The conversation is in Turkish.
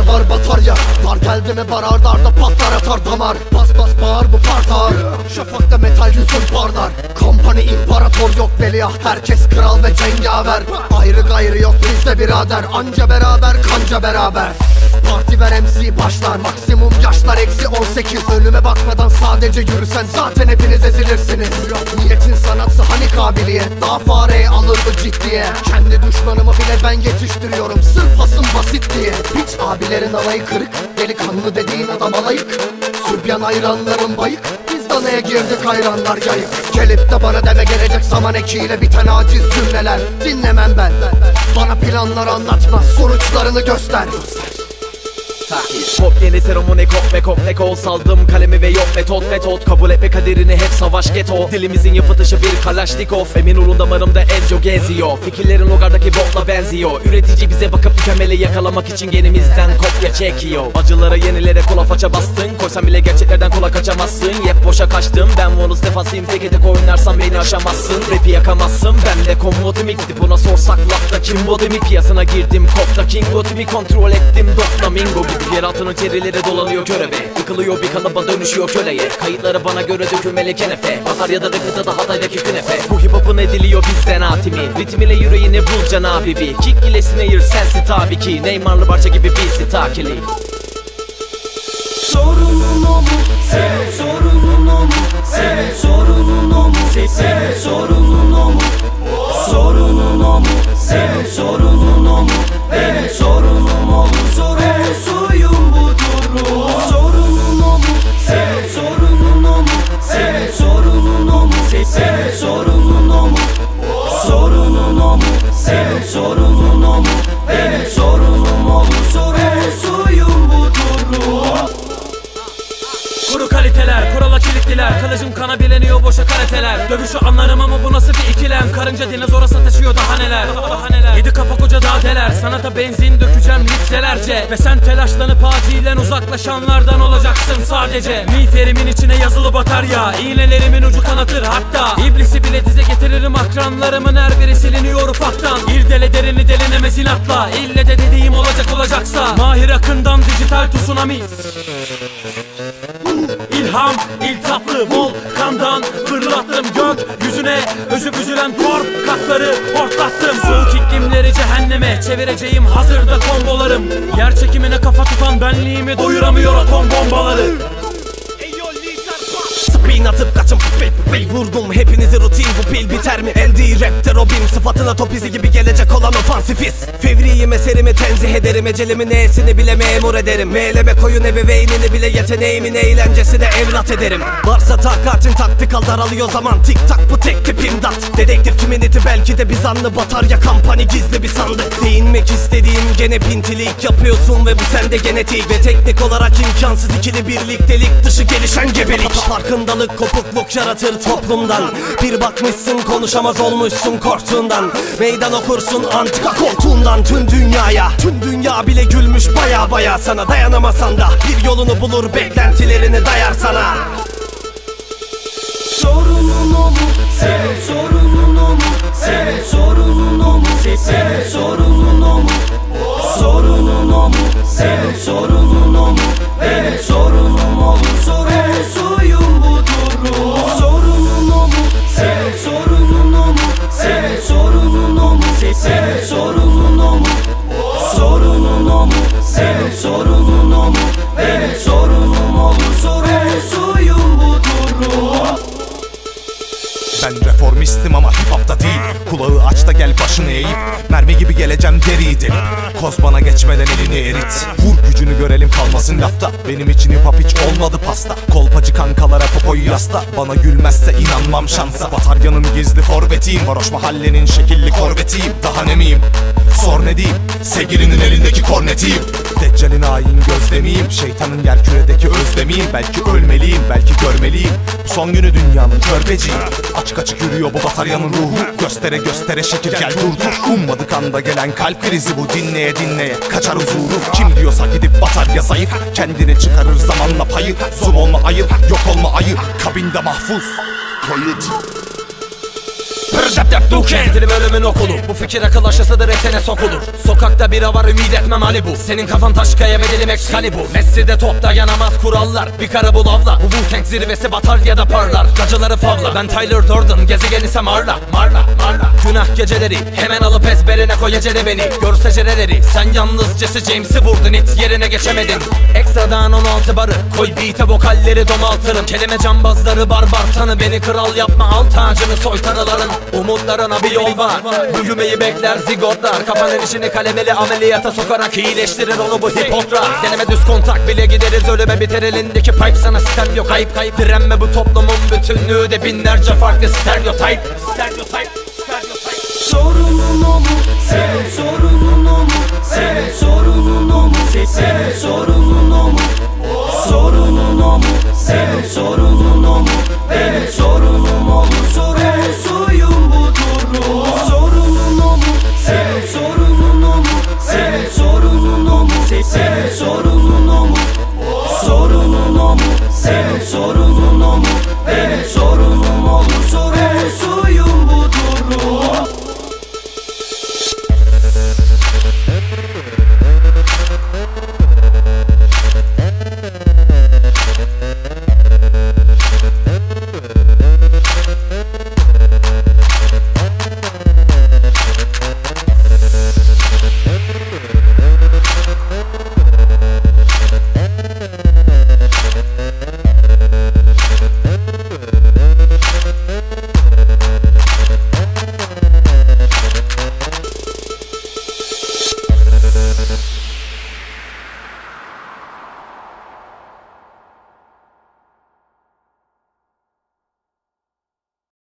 var batarya. Dar geldi mi bar arda arda patlar atar damar. Bas bas bağır bu partar. Şafakta metal yüzün parlar. Kompani imparator yok veliaht. Herkes kral ve cengaver. Ayrı gayrı yok bizde birader. Anca beraber kanca beraber. Parti ver MC başlar. Maksimum yaşlar eksi 18. Önüme bakmadan sadece yürüsen zaten hepiniz ezilirsiniz. Niyetin sanatı hani kabiliyet. Daha fareye alır bu ciddiye. Kendi düşmanımı bile ben yetiştiriyorum. Sırf hasım basit diye. Hiç abilerin alayı kırık. Delikanlı dediğin adam alayık. Sübyan hayranlarım bayık. Biz danaya girdik hayranlar yayık. Gelip de bana deme gelecek zaman ekiyle biten aciz cümleler. Dinlemem ben. Bana planlar anlatma, sonuçlarını göster. Pop yeni seremoni kop ve kol saldım kalemi ve yok metot kabul etme kaderini hep savaş geto. Dilimizin yapıtışı bir kalaşnikov. Emin olun damarımda Ezio geziyor. Fikirlerin logardaki botla benziyor. Üretici bize bakıp mükemmeli yakalamak için genimizden kopya çekiyor. Acılara yenilere kola faça bastın. Koysam bile gerçeklerden kola kaçamazsın. Yep boşa kaçtım ben bonus defasıyım. Teke tek oynarsam beni aşamazsın. Rapi yakamazsın ben de komodimik. Gidip ona sorsak lafta kim bodimi. Piyasına girdim kopta king bodimi. Kontrol ettim Doflamingo gibi. Yeraltının çerileri dolanıyor körebe. Tıkılıyor bir kalıba dönüşüyor köleye. Kayıtları bana göre dökülmeli kenefe. Batarya'da rakıda da Hatay'daki künefe. Bu hip hop'un ediliyor bizden atimi. Ritim ile yüreğini bul can abibi. Kick ile snare sensin tabii ki. Neymarlı parça gibi bizi takili. Sorunun o mu? Senin sorunun o mu? Senin sorunun o mu? Senin sorunun o mu? Sorunun o mu? Senin sorunun o mu? Benim sorunum olur. Sorumlusuyum bu durum. Sorunun o mu? Senin sorunun o mu? Senin sorunun o mu? Senin sorunun o mu? Sorunun o mu? Senin sorunun o mu? Benim sorunum olur. Sorumlusuyum bu durum. Kuru kaliteler, kurala kilitliler. Kılıcım kana bileniyor boşa karateler. Dövüşü anlarım ama bu nasıl bir ikilem. Karınca dinozora sataşıyor daha neler. Yedi kafa koca dadeler. Sanata benzin dökeceğim litrelerce. Ve sen telaşlanıp acilen uzaklaşanlardan olacaksın sadece. Miğferimin içine yazılı batarya. İğnelerimin ucu kanatır hatta. İblisi bile dize getiririm akranlarımın her biri siliniyor ufaktan. İrdele derini delinemez inatla. İlle de dediğim olacaksa. Mahir Akın'dan dijital tsunami. İlham, iltaplı volkandan fırlattım gökyüzüne. Özü büzülen katları hortlattım. Soğuk iklimleri cehenneme çevireceğim hazırda kombolarım. Yer çekimine kafa tutan benliğimi doyuramıyor atom bombaları. Spin atıp kaçım pil vurdum hepinizi rutin bu pil biter mi? LD rapte Robin sıfatına top izi gibi gelecek olan ofansifist. Fevriyim eserimi tenzih ederim ecelimin neyesini bile memur ederim. Meyleme koyun ebeveynini bile yeteneğimin eğlencesine evlat ederim. Varsa takatin taktikal daralıyor zaman tik tak bu tek tip imdat. Dedektif kiminiti belki de bir zanlı batarya kampanya gizli bir sandık. Değinmek istediğim gene pintilik yapıyorsun ve bu sende genetik. Ve teknik olarak imkansız ikili birliktelik dışı gelişen gebelik. Farkındalık kopukluk yaratır toplumdan. Bir bakmışsın konuşamaz olmuşsun korktuğundan. Meydan okursun antika koltuğundan tüm dünyaya. Tüm dünya bile gülmüş baya sana. Dayanamasan da bir yolunu bulur beklentilerini dayar sana. Sorunun o mu? Senin sorunun o mu? Senin sorunun o mu? Senin sorunun o mu? Sorunun o mu? Senin sorunun o mu? Benim sorunum olur. Sorumlusuyum bu durum. Sorunun o mu? Senin sorunun o mu? Senin sorunun o mu? Senin sorunun o mu? Sorunun o mu? Senin sorunun o mu? Benim sorunum olur. Sorumlusuyum bu durum. Ben reformistim ama hip hop'ta değil. Kulağı aç da gel başını eğip. Mermi gibi geleceğim deriyi delip. Koz bana geçmeden elini erit. Vur gücünü görelim kalmasın lafta. Benim için hip hop hiç olmadı pasta. Kolpacı kankalara popoyu yasla. Bana gülmezse inanmam şansa. Bataryanın gizli forvetiyim. Varoş mahallenin şekilli korvetiyim. Daha ne miyim? Sor ne diyeyim? Sevgilinin elindeki kornetiyim. Deccal'in hain gözlemiyim. Şeytanın yerküredeki özlemiyim. Belki ölmeliyim, belki görmeliyim. Son günü dünyanın körbeciyim. Açık açık yürüyor bu bataryanın ruhu. Göstere göstere şekil gel durdur. Ummadık anda gelen kalp krizi bu. Dinleye dinleye kaçar huzuru. Kim diyorsa gidip batarya zayıf. Kendini çıkarır zamanla payı. Zoom olma ayıp, yok olma ayı. Kabinde mahfuz. Kayıt. dep duken. Stilim ölümün okulu, bu fikir akıl aşısıdır, etene sokulur. Sokakta bira var, ümit etmem Malibu. Senin kafan taş kaya, bedelim Excalibur. Messi'de top dayanamaz kurallar, bir karı bul avla. Bu Wu-Tang zirvesi batar ya da parlar. Gacıları favla, ben Tyler Durden, gezegen ise Marla. Günah geceleri, hemen alıp ezberine koy ecele beni. Gör secereleri, sen yalnız Jesse James'i vurdun, it yerine geçemedin. Ekstradan 16 barı, koy beat'e vokalleri domaltırım. Kelime cambazları barbar, tanı beni kral yapma, al tacını soytarıların. Umutlarına bir yol var, büyümeyi bekler zigotlar. Kafanın işini kalemeli ameliyata sokarak iyileştirir onu bu hip hoplar. Deneme düz kontak bile gideriz ölüme, biter elindeki pipe, sana sistem yok kayıp direnme, bu toplumun bütünlüğü de binlerce farklı stereotip. Sorunun o mu? Senin sorunun o mu? Senin sorunun o mu? Senin sorunun o mu? Sorunun o mu? Senin sorunun o mu? Benim sorunum o mu? Sorumlusuyum bu durum. Sorunun o mu? Senin sorunun o mu? Senin sorunun o mu? Senin sorunun